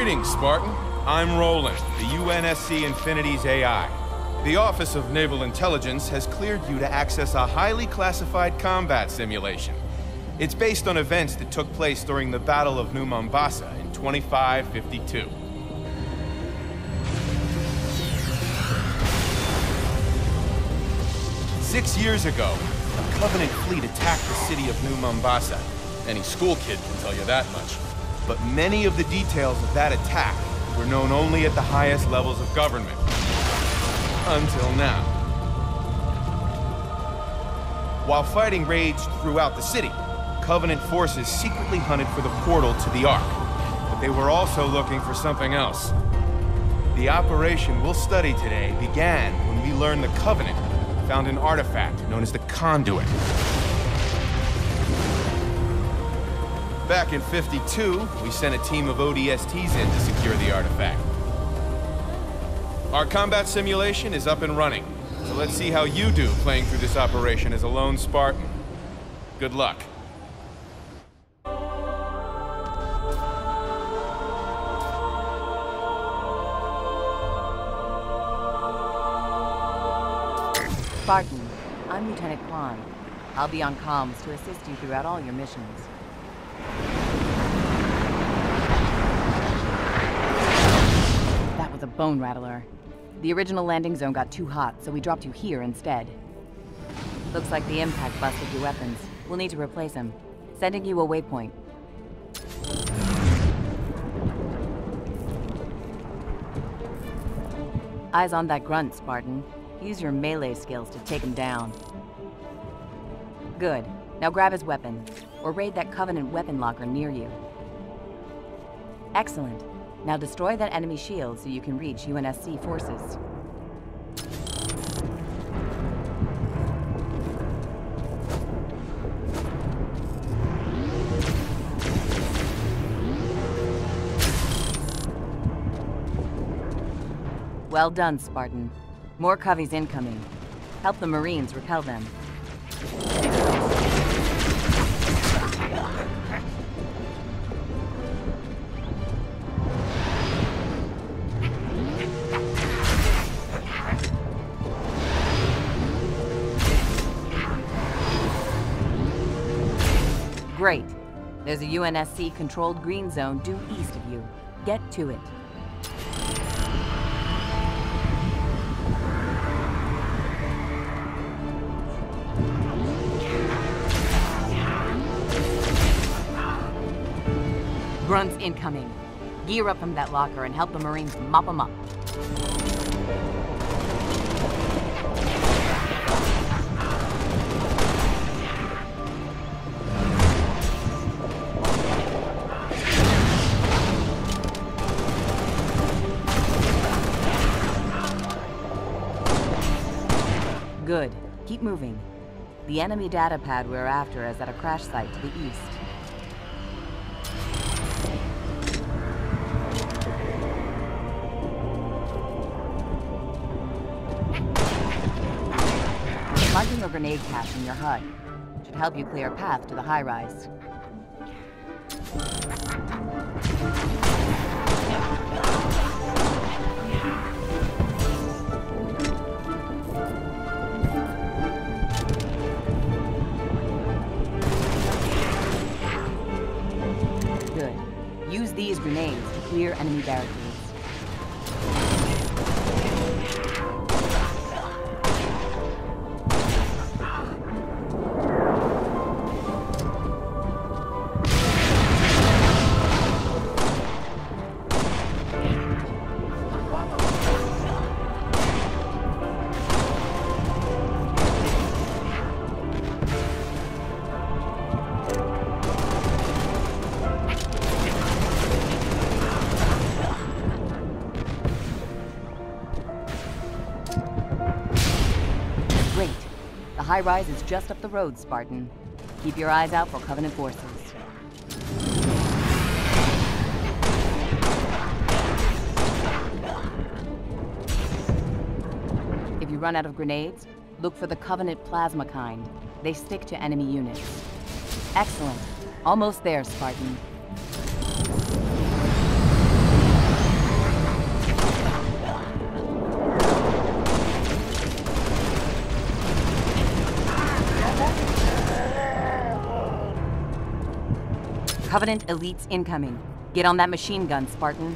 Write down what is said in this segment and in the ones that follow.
Greetings, Spartan. I'm Roland, the UNSC Infinity's AI. The Office of Naval Intelligence has cleared you to access a highly classified combat simulation. It's based on events that took place during the Battle of New Mombasa in 2552. Six years ago, a Covenant fleet attacked the city of New Mombasa. Any school kid can tell you that much. But many of the details of that attack were known only at the highest levels of government. Until now. While fighting raged throughout the city, Covenant forces secretly hunted for the portal to the Ark. But they were also looking for something else. The operation we'll study today began when we learned the Covenant found an artifact known as the Conduit. Back in '52, we sent a team of ODSTs in to secure the artifact. Our combat simulation is up and running, so let's see how you do playing through this operation as a lone Spartan. Good luck. Spartan, I'm Lieutenant Kwan. I'll be on comms to assist you throughout all your missions. That was a bone rattler. The original landing zone got too hot, so we dropped you here instead. Looks like the impact busted your weapons. We'll need to replace them. Sending you a waypoint. Eyes on that grunt, Spartan. Use your melee skills to take him down. Good. Now grab his weapon, or raid that Covenant weapon locker near you. Excellent. Now destroy that enemy shield so you can reach UNSC forces. Well done, Spartan. More coveys incoming. Help the Marines repel them. Great. There's a UNSC-controlled green zone due east of you. Get to it. Grunts incoming. Gear up from that locker and help the Marines mop them up. Good. Keep moving. The enemy data pad we're after is at a crash site to the east. Planting a grenade cache in your HUD should help you clear a path to the high-rise. Good. Use these grenades to clear enemy barricades. The high-rise is just up the road, Spartan. Keep your eyes out for Covenant forces. If you run out of grenades, look for the Covenant plasma kind. They stick to enemy units. Excellent. Almost there, Spartan. Covenant elites incoming. Get on that machine gun, Spartan.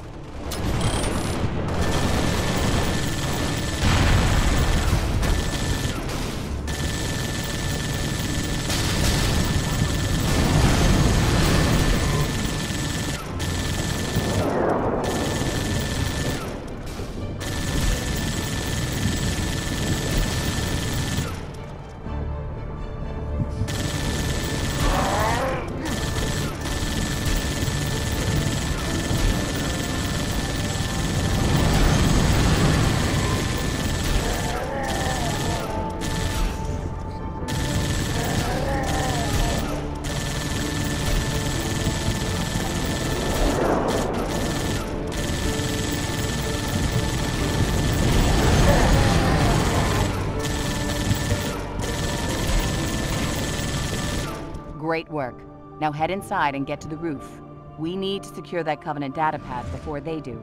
Great work. Now head inside and get to the roof. We need to secure that Covenant data pad before they do.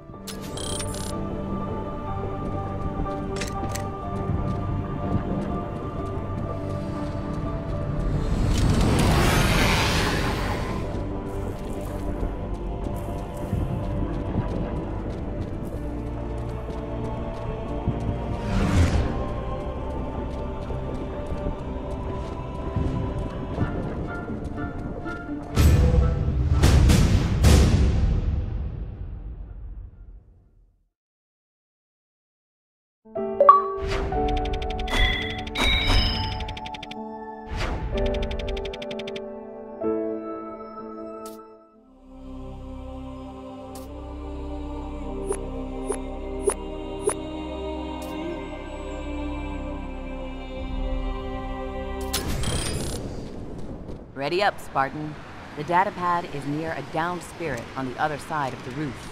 Ready up, Spartan. The data pad is near a downed spirit on the other side of the roof.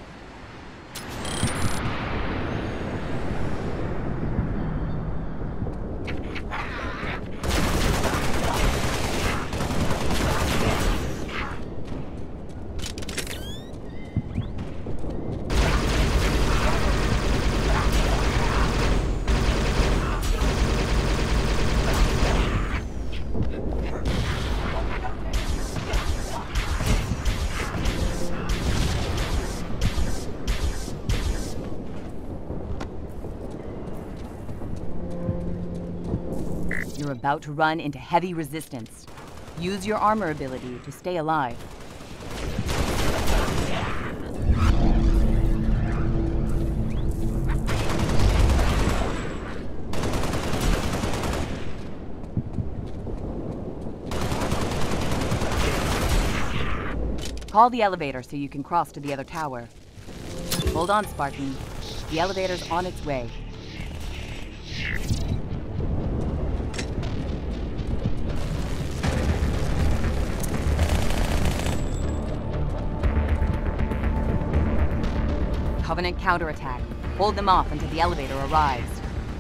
You're about to run into heavy resistance. Use your armor ability to stay alive. Call the elevator so you can cross to the other tower. Hold on, Spartan. The elevator's on its way. Covenant counterattack. Hold them off until the elevator arrives.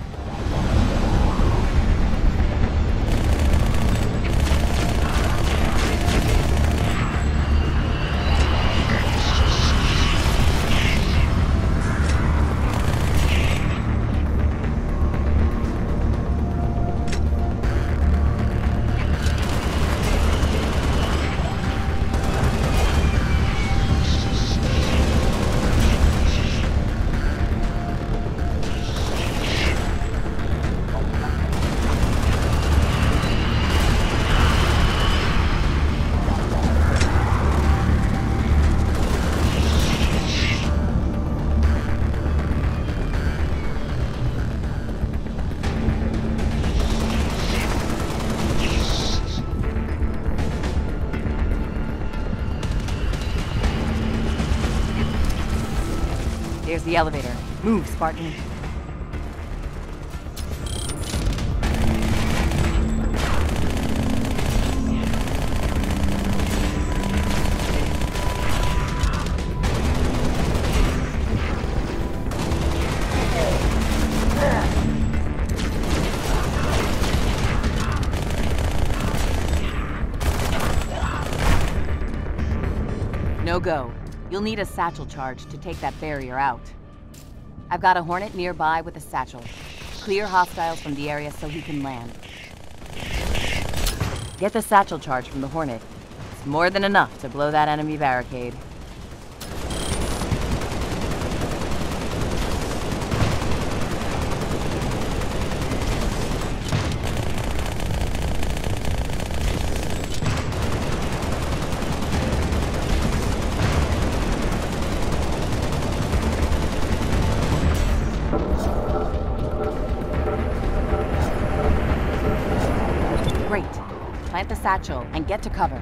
There's the elevator. Move, Spartan. No go. You'll need a satchel charge to take that barrier out. I've got a Hornet nearby with a satchel. Clear hostiles from the area so he can land. Get the satchel charge from the Hornet. It's more than enough to blow that enemy barricade. Great. Plant the satchel and get to cover.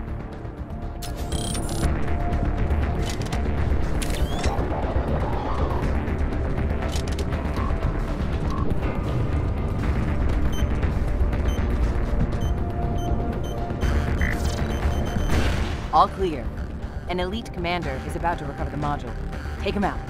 All clear. An elite commander is about to recover the module. Take him out.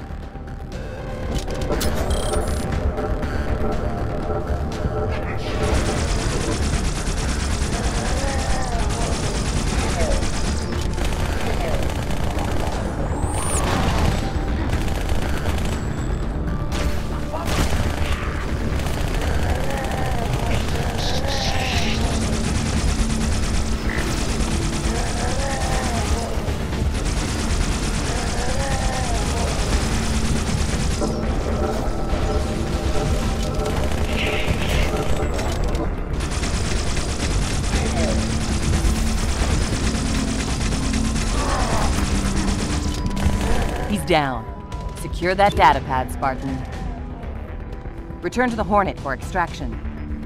He's down. Secure that data pad, Spartan. Return to the Hornet for extraction.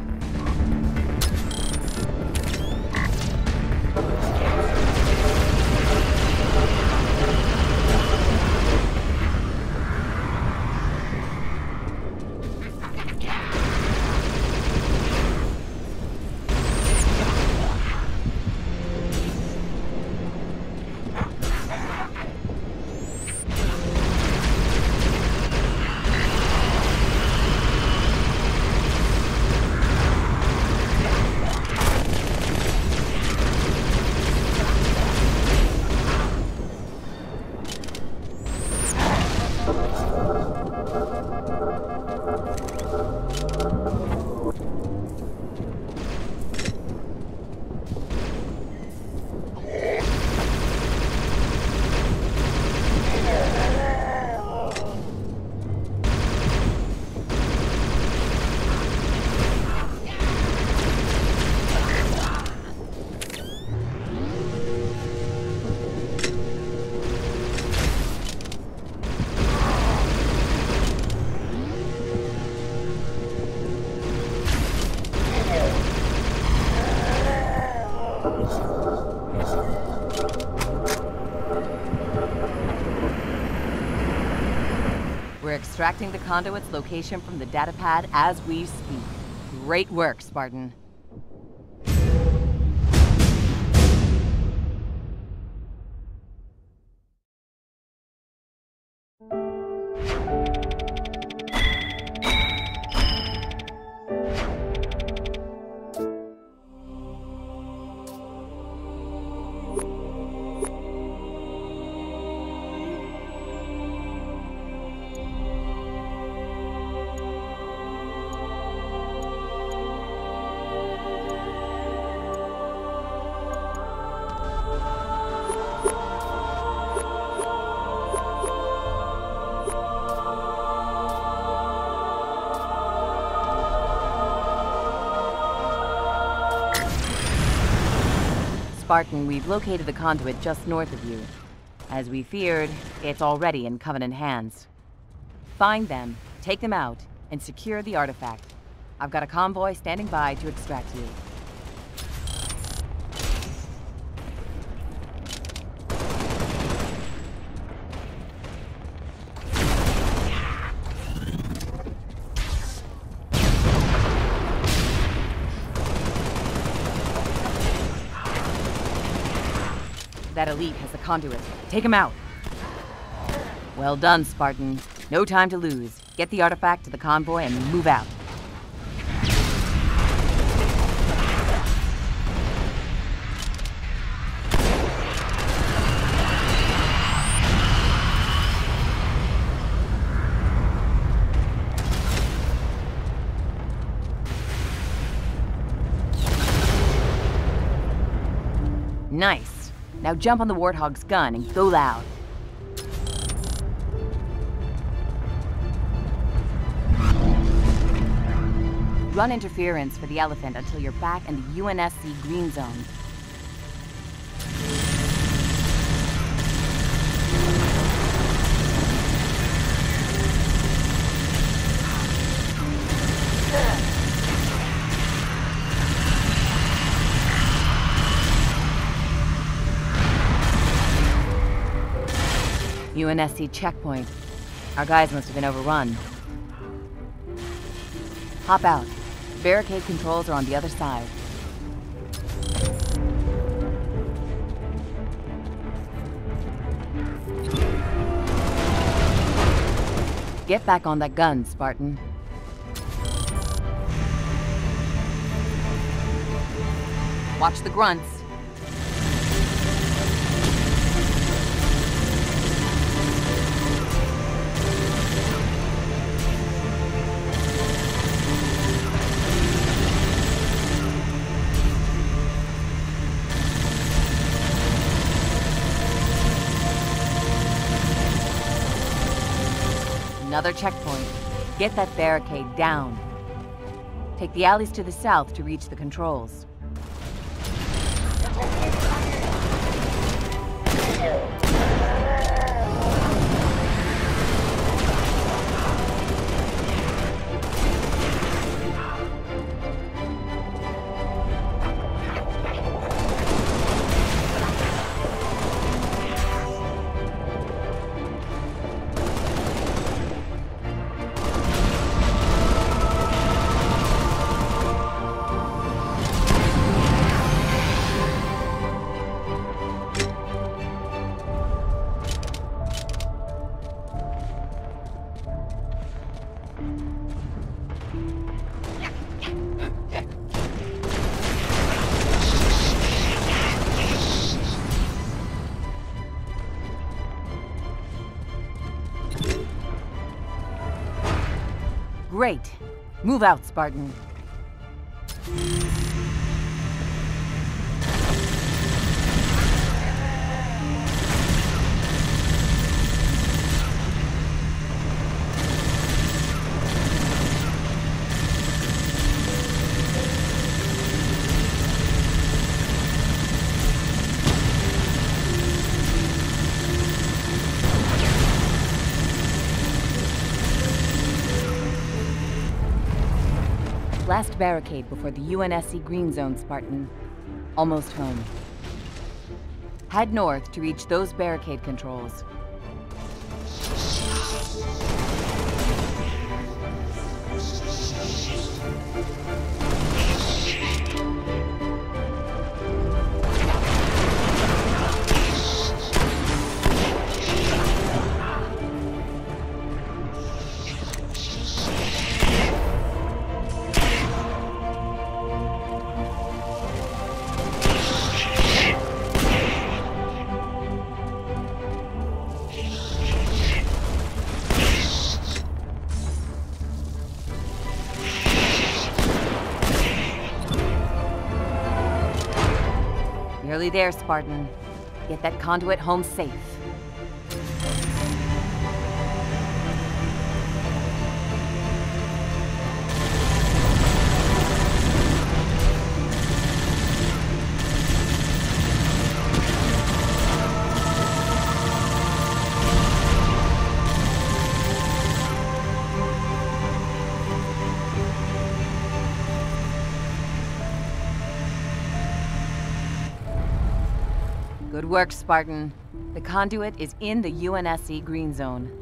We're extracting the conduit's location from the datapad as we speak. Great work, Spartan. Spartan, we've located the conduit just north of you. As we feared, it's already in Covenant hands. Find them, take them out, and secure the artifact. I've got a convoy standing by to extract you. That elite has the conduit. Take him out. Well done, Spartan. No time to lose. Get the artifact to the convoy and move out. Nice. Now jump on the Warthog's gun and go loud. Run interference for the elephant until you're back in the UNSC green zone. UNSC checkpoint. Our guys must have been overrun. Hop out. Barricade controls are on the other side. Get back on that gun, Spartan. Watch the grunts. Another checkpoint. Get that barricade down. Take the alleys to the south to reach the controls. Great. Move out, Spartan. Last barricade before the UNSC green zone, Spartan. Almost home. Head north to reach those barricade controls. Nearly there, Spartan. Get that conduit home safe. Good work, Spartan. The conduit is in the UNSC green zone.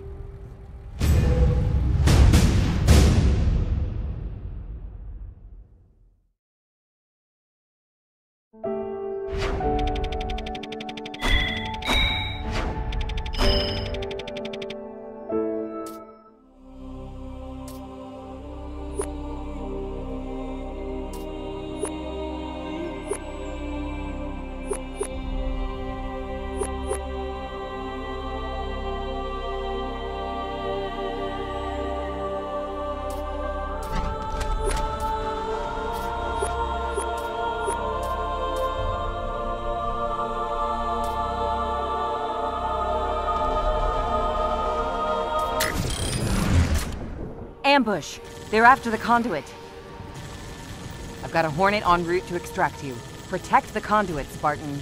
ambush! They're after the conduit. I've got a Hornet en route to extract you. Protect the conduit, Spartan.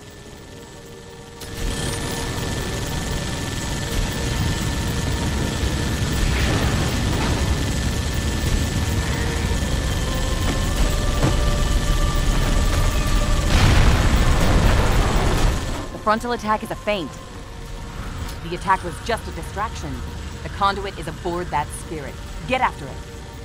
The frontal attack is a feint. The attack was just a distraction. The conduit is aboard that spirit. Get after it.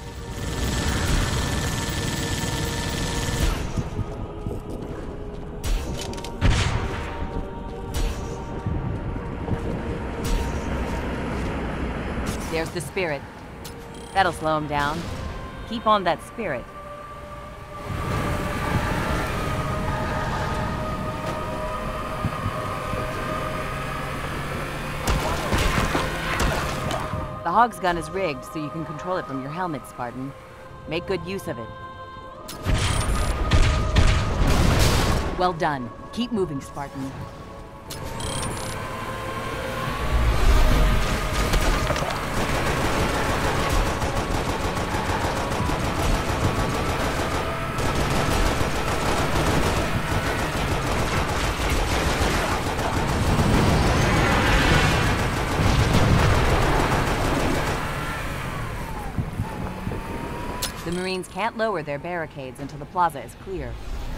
There's the spirit. That'll slow him down. Keep on that spirit. The Hog's gun is rigged so you can control it from your helmet, Spartan. Make good use of it. Well done. Keep moving, Spartan. The Marines can't lower their barricades until the plaza is clear.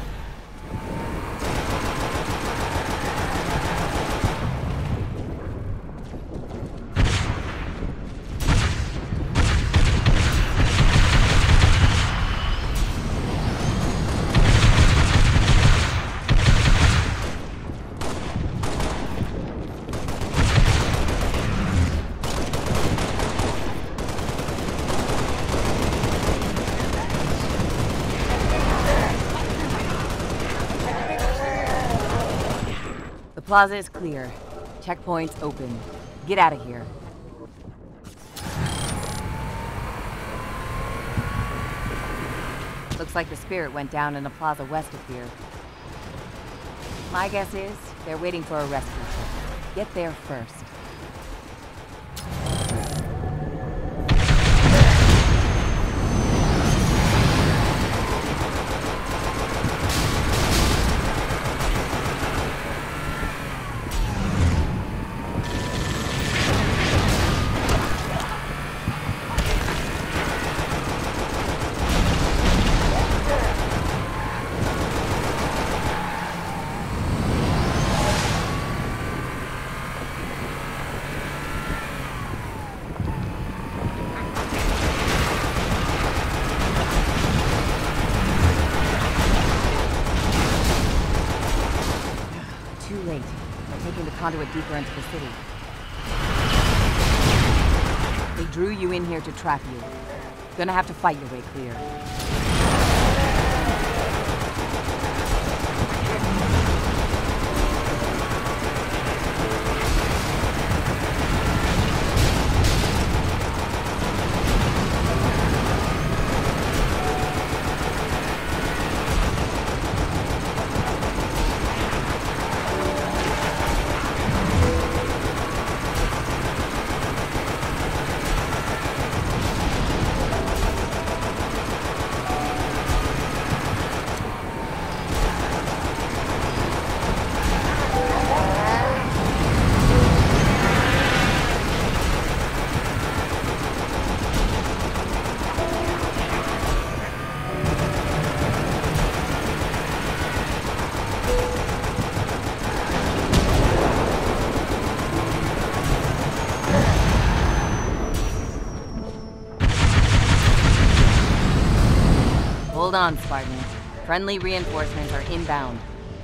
The plaza is clear. Checkpoints open. Get out of here. Looks like the spirit went down in the plaza west of here. My guess is they're waiting for a rescue ship. Get there first. Too late. They're taking the conduit deeper into the city. They drew you in here to trap you. Gonna have to fight your way clear. Hold on, Spartan. Friendly reinforcements are inbound.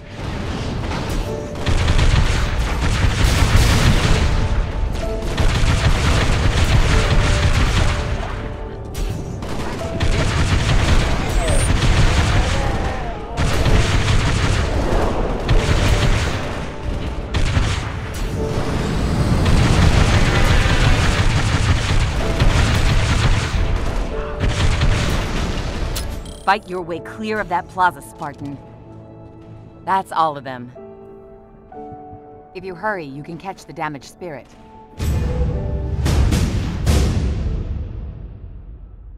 Fight your way clear of that plaza, Spartan. That's all of them. If you hurry, you can catch the damaged spirit.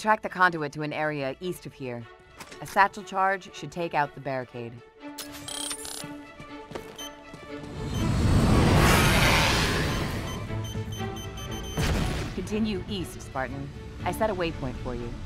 track the conduit to an area east of here. A satchel charge should take out the barricade. Continue east, Spartan. I set a waypoint for you.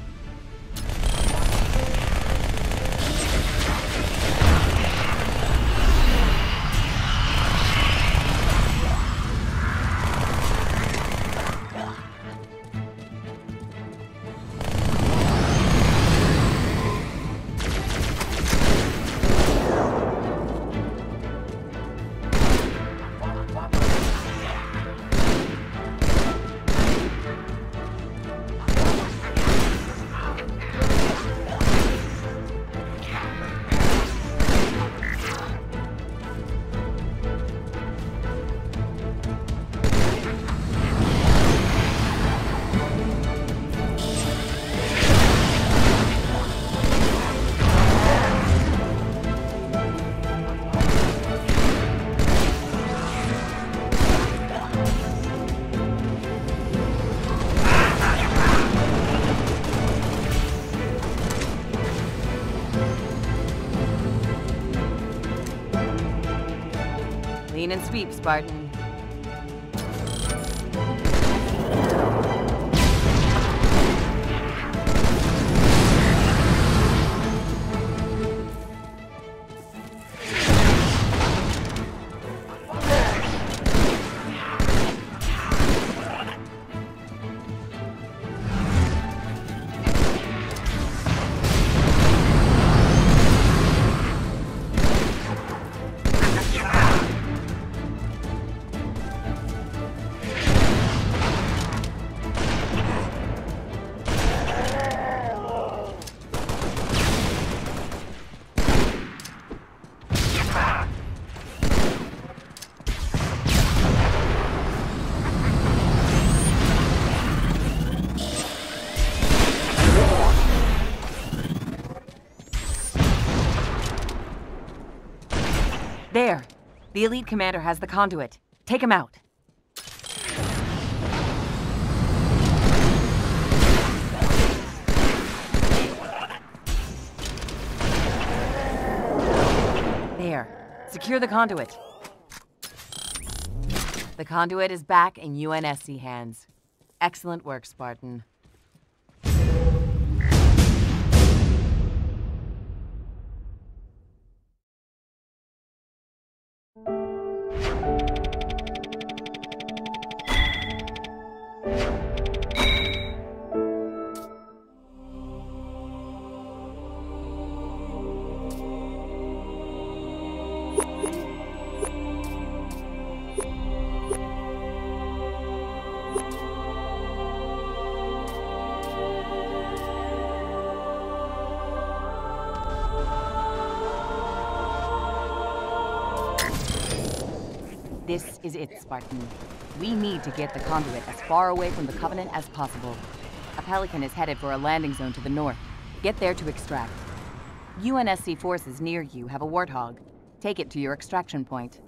Lean and sweep, Spartan. There! The elite commander has the conduit. Take him out. There. Secure the conduit. The conduit is back in UNSC hands. Excellent work, Spartan. This is it, Spartan. We need to get the conduit as far away from the Covenant as possible. A Pelican is headed for a landing zone to the north. Get there to extract. UNSC forces near you have a Warthog. Take it to your extraction point.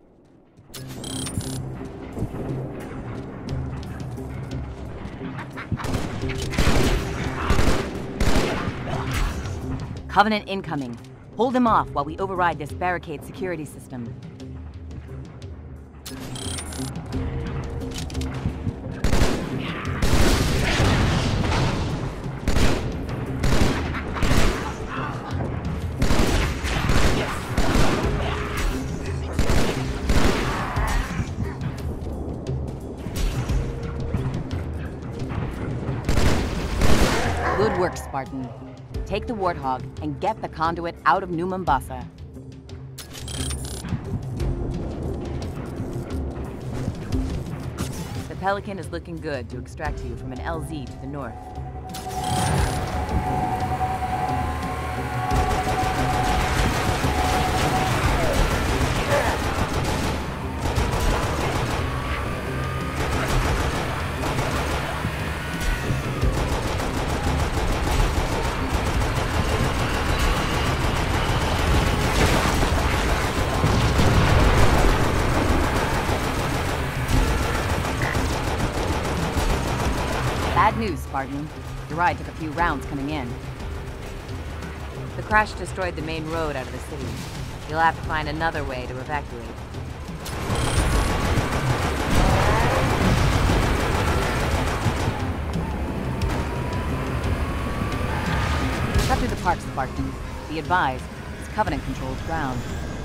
Covenant incoming. Hold them off while we override this barricade security system. Good work, Spartan. Take the Warthog and get the conduit out of New Mombasa. The Pelican is looking good to extract you from an LZ to the north. Bad news, Spartan. Your ride took a few rounds coming in. The crash destroyed the main road out of the city. You'll have to find another way to evacuate. Cut through the park, Spartan. Be advised, it's Covenant-controlled ground.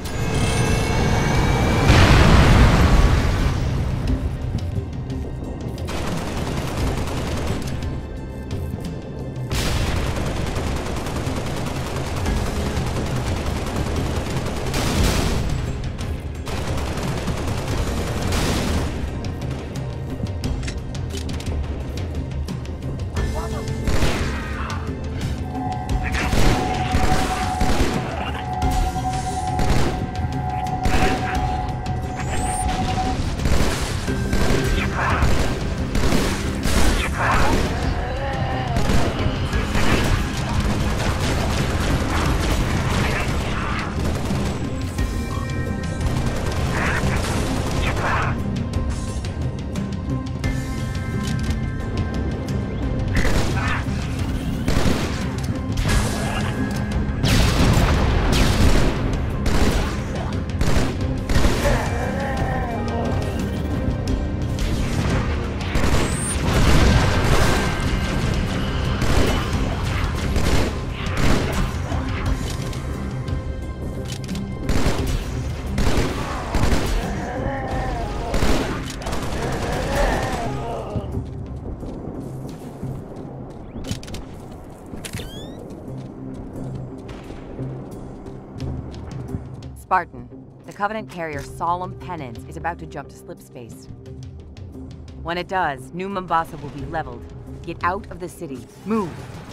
Spartan, the Covenant carrier Solemn Penance is about to jump to slipspace. When it does, New Mombasa will be leveled. Get out of the city. Move!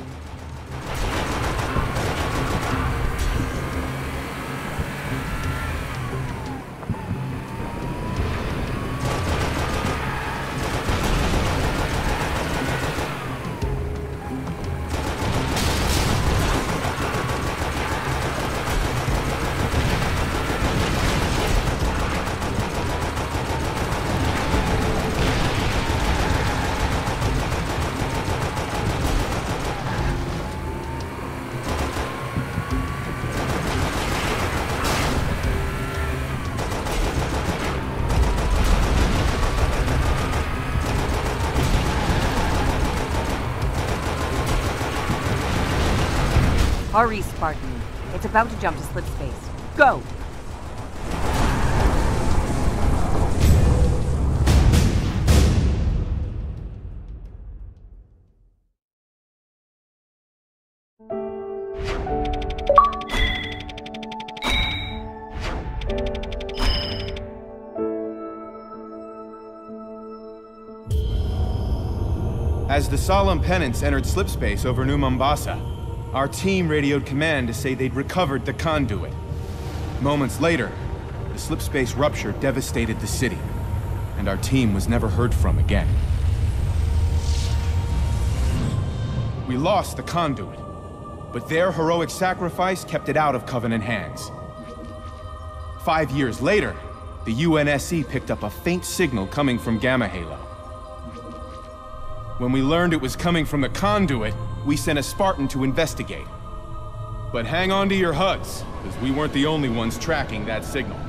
Hurry, Spartan. It's about to jump to slipspace. Go! As the Solemn Penance entered slipspace over New Mombasa, our team radioed command to say they'd recovered the conduit. Moments later, the slipspace rupture devastated the city, and our team was never heard from again. We lost the conduit, but their heroic sacrifice kept it out of Covenant hands. 5 years later, the UNSC picked up a faint signal coming from Gamma Halo. When we learned it was coming from the conduit, we sent a Spartan to investigate. But hang on to your HUDs, because we weren't the only ones tracking that signal.